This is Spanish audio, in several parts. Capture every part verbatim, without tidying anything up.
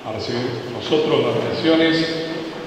a recibir nosotros las bendiciones.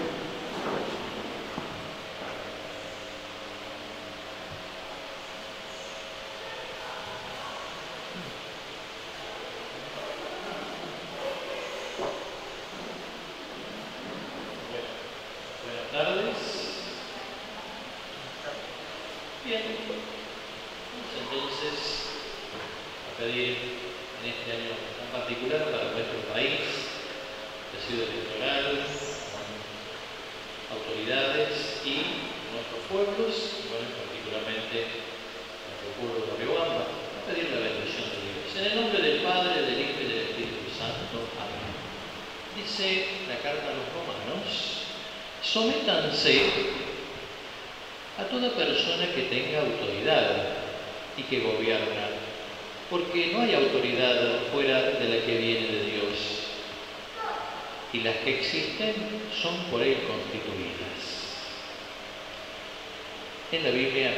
En la Biblia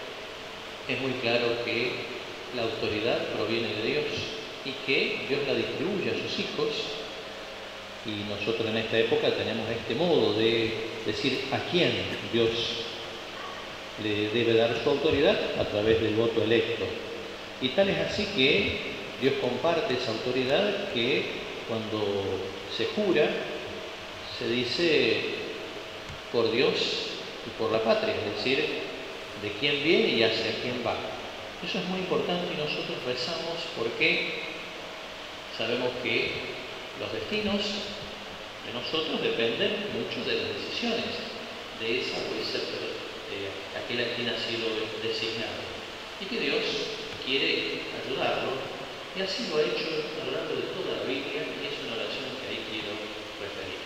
es muy claro que la autoridad proviene de Dios y que Dios la distribuye a sus hijos, y nosotros en esta época tenemos este modo de decir a quién Dios le debe dar su autoridad a través del voto electo. Y tal es así que Dios comparte esa autoridad que cuando se jura se dice por Dios y por la patria, es decir, de quién viene y hacia quién va. Eso es muy importante y nosotros rezamos porque sabemos que los destinos de nosotros dependen mucho de las decisiones de esa o esa, de aquel a quien ha sido designado, y que Dios quiere ayudarlo, y así lo ha hecho a lo largo de toda la Biblia, y es una oración que ahí quiero referir.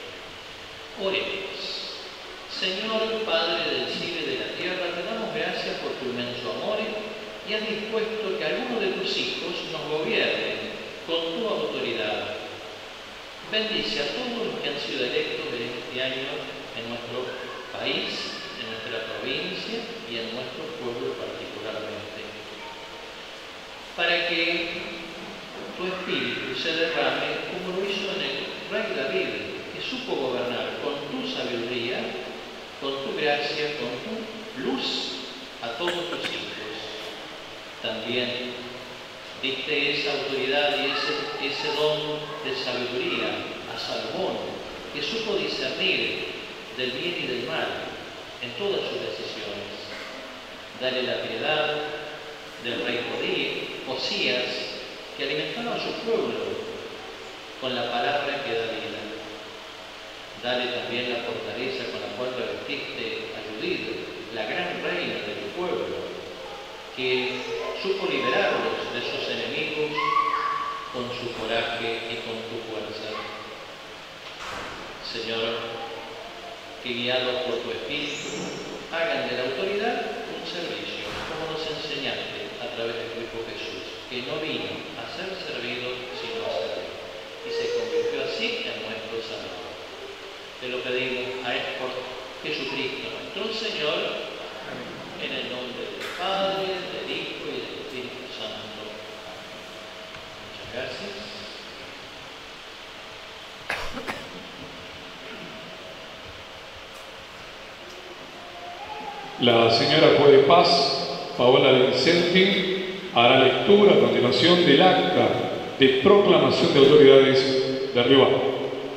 Oremos. Señor, Padre del cielo y de la tierra, te damos gracias por tu inmenso amor y has dispuesto que algunos de tus hijos nos gobiernen con tu autoridad. Bendice a todos los que han sido electos en este año en nuestro país, en nuestra provincia y en nuestro pueblo particularmente, para que tu espíritu se derrame como lo hizo en el rey David, que supo gobernar con tu sabiduría, con tu gracia, con tu luz a todos tus hijos. También diste esa autoridad y ese, ese don de sabiduría a Salomón, que supo discernir del bien y del mal en todas sus decisiones. Dale la piedad del rey Josías, que alimentaba a su pueblo con la palabra que da vida. Dale también la fortaleza con la cual revestiste a Judith, la gran reina de tu pueblo, que supo liberarlos de sus enemigos con su coraje y con tu fuerza. Señor, que guiados por tu espíritu, hagan de la autoridad un servicio, como nos enseñaste a través de tu Hijo Jesús, que no vino a ser servido, sino a servir, y se convirtió así en nuestro Salvador. Te lo pedimos a por Jesucristo, nuestro Señor, en el nombre del Padre, del Hijo y del Espíritu Santo. Muchas gracias. La señora Juez de Paz, Paola Vincenti, hará lectura a continuación del acta de proclamación de autoridades de Río Bamba.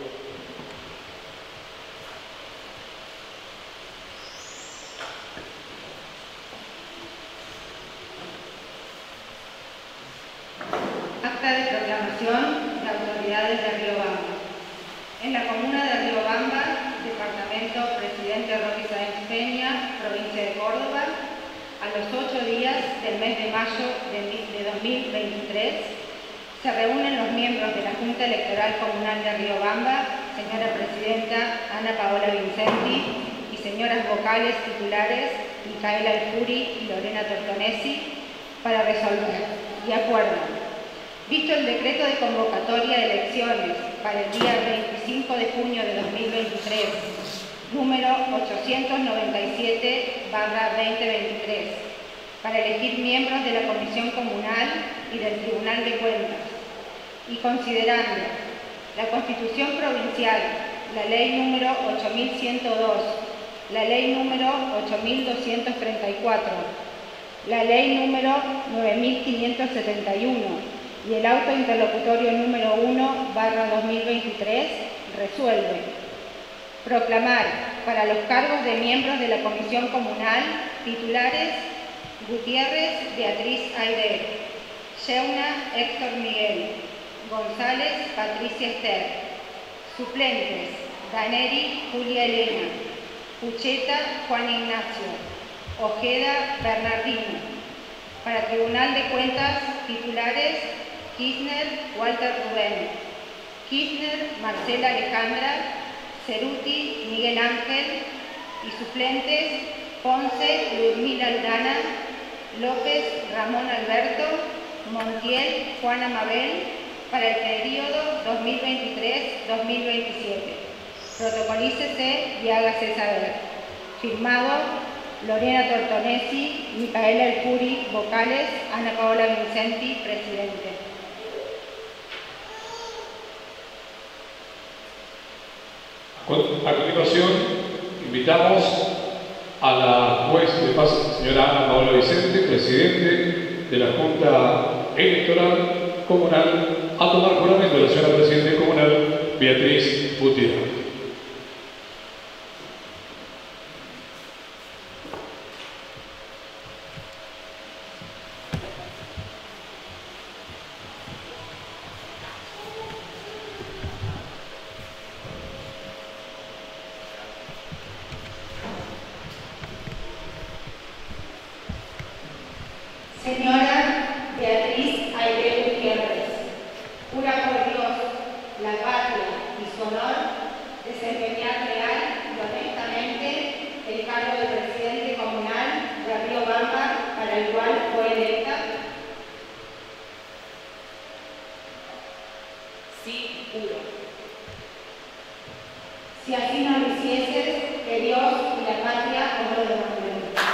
Se reúnen los miembros de la Junta Electoral Comunal de Riobamba, señora Presidenta Ana Paola Vincenti, y señoras vocales titulares Micaela Alfuri y Lorena Tortonesi, para resolver y acuerdan. Visto el decreto de convocatoria de elecciones para el día veinticinco de junio de dos mil veintitrés, número ochocientos noventa y siete barra veinte veintitrés, para elegir miembros de la Comisión Comunal y del Tribunal de Cuentas, y considerando la Constitución Provincial, la Ley número ocho mil ciento dos, la Ley número ocho mil doscientos treinta y cuatro, la Ley número nueve mil quinientos setenta y uno y el Auto Interlocutorio número uno barra dos mil veintitrés resuelve proclamar para los cargos de miembros de la Comisión Comunal titulares Gutiérrez Beatriz Aide, Yeuna Héctor Miguel, González Patricia Esther, suplentes Daneri Julia Elena, Pucheta Juan Ignacio, Ojeda Bernardino. Para Tribunal de Cuentas titulares Kirchner Walter Rubén, Kirchner Marcela Alejandra, Ceruti Miguel Ángel y suplentes Ponce Ludmila Aldana, López Ramón Alberto, Montiel Juana Mabel, para el periodo dos mil veintitrés dos mil veintisiete. Protocolícese y hágase saber. Firmado Lorena Tortonesi, Micaela El Furi, vocales, Ana Paola Vincenti, presidente. A continuación, invitamos a la juez de paz, señora Ana Paola Vicente, presidente de la Junta Electoral Comunal, a tomar juramento de la señora Presidente Comunal, Beatriz Gutiérrez. Señora Beatriz Aide Gutiérrez, jura por Dios, la patria y su honor desempeñar leal y honestamente el cargo de presidente comunal de Río Bamba, para el cual fue electa. Sí, juro. Si así no lo hicieses, que Dios y la patria os lo demandarán.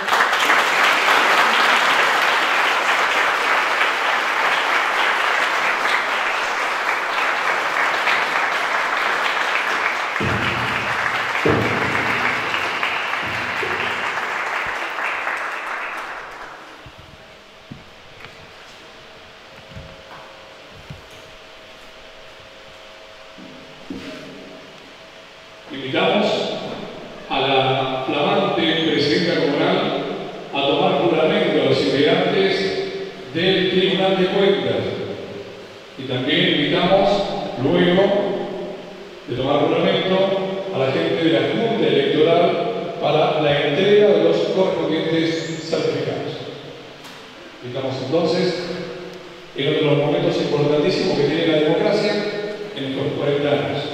Invitamos a la flamante presidenta comunal a tomar juramento a los integrantes del Tribunal de Cuentas. Y también invitamos, luego de tomar juramento, a la gente de la Junta Electoral para la entrega de los correspondientes certificados. Invitamos entonces en otro de los momentos importantísimos que tiene la democracia en estos cuarenta años.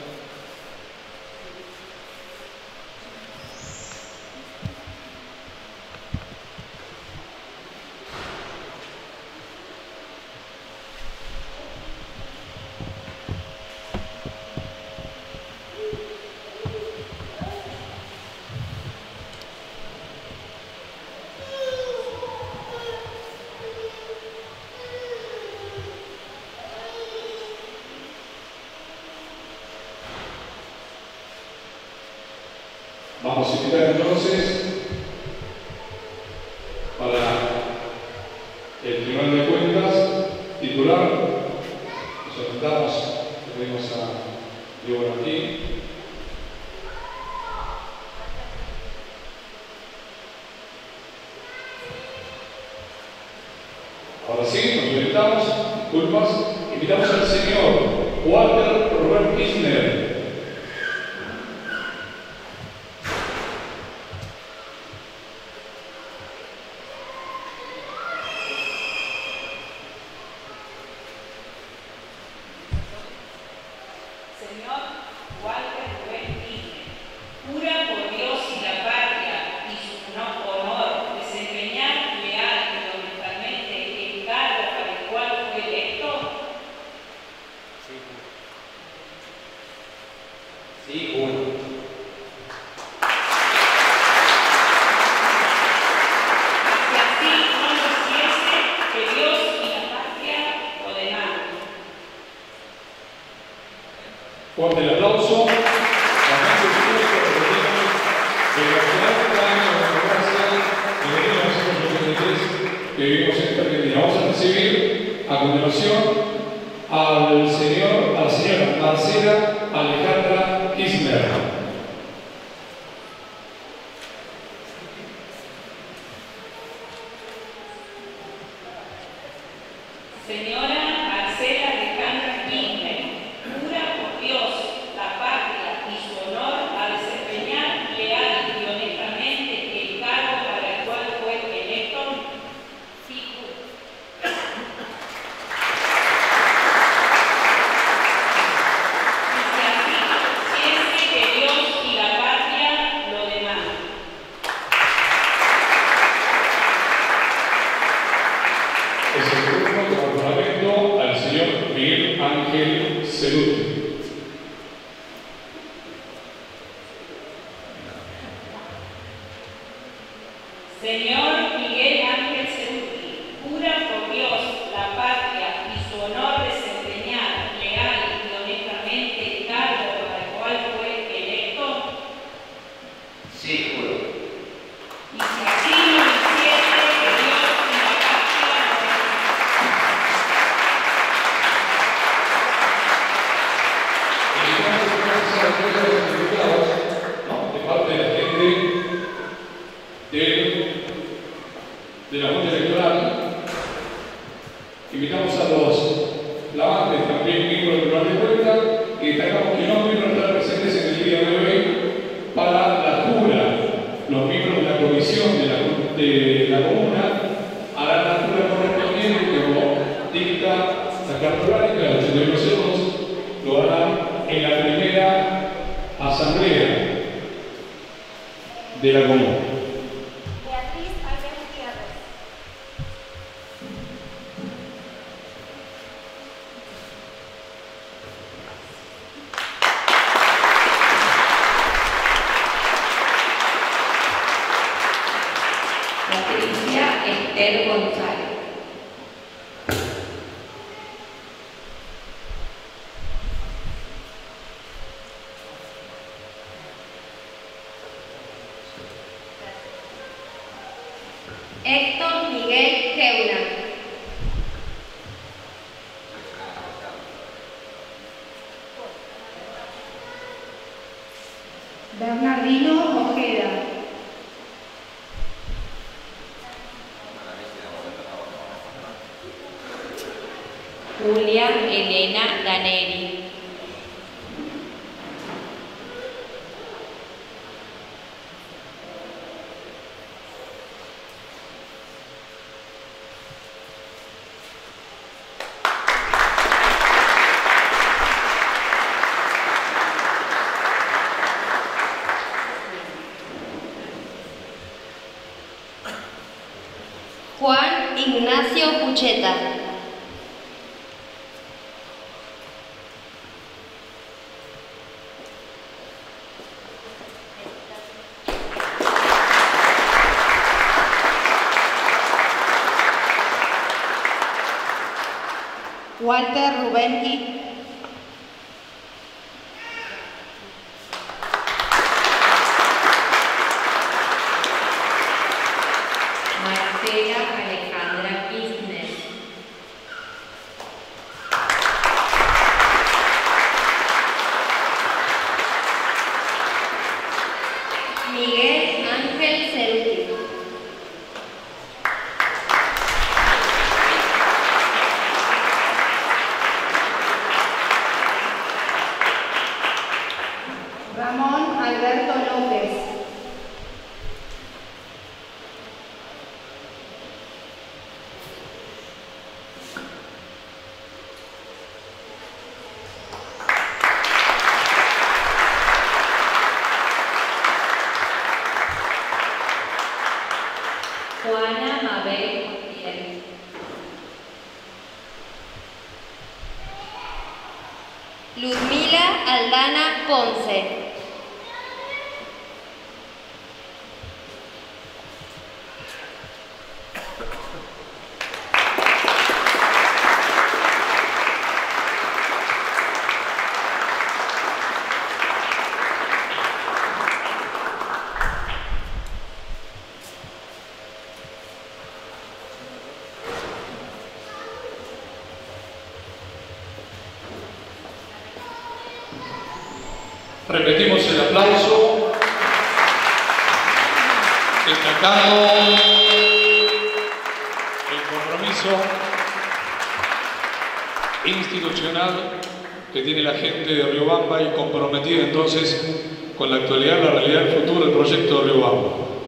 Vamos a invitar entonces para el Tribunal de Cuentas titular. Nos sentamos, tenemos a Diego aquí. Ahora sí, nos presentamos, disculpas, invitamos al señor Walter Rubén Kirchner. Fuerte el aplauso. También de los cuarenta años de democracia de mil novecientos ochenta y tres que vivimos en esta Argentina. Vamos a recibir a continuación al señor, a la señora Marcela Alejandra Kirchner. Señora Marcela Alejandra Kirchner, jura por Dios, la patria y su honor a desempeñar leal y honestamente el cargo para el cual fue electo. Sí, juro. Y si así siente que Dios y la patria lo demandan. Es el turno de comportamiento al señor Miguel Ángel Ceruti. Señor Miguel Ángel Ceruti, jura por Dios, la patria y su honor desempeñar leal y honestamente el cargo para el cual fue electo. Sí, juro. Y si así lo hiciere, que Dios y la patria lo De parte de la gente de, de la Junta Electoral, invitamos a los flamantes, también miembros del Tribunal de Cuentas, y destacamos que no pudieron estar presentes en el día de hoy para la jura. Los miembros de la comisión de la, de la comuna harán la jura correspondiente que como dicta la Carta Orgánica del ochenta y uno cero dos, lo harán en la primera asamblea de la comuna. Beatriz Álvarez Gutiérrez. Patricia Esther González. Héctor Miguel Geuna. Bernardino Ojeda. Julia Elena Daneri. Juan Ignacio Pucheta. Walter Rubenki. Marcela Alejandra Kirchner. Miguel Ángel Ceruti. Ramón Alberto López. Juana Mabel Gutiérrez. Ludmila Aldana Ponce. Repetimos el aplauso, destacando el compromiso institucional que tiene la gente de Riobamba y comprometida entonces con la actualidad, la realidad, el futuro del proyecto de Riobamba.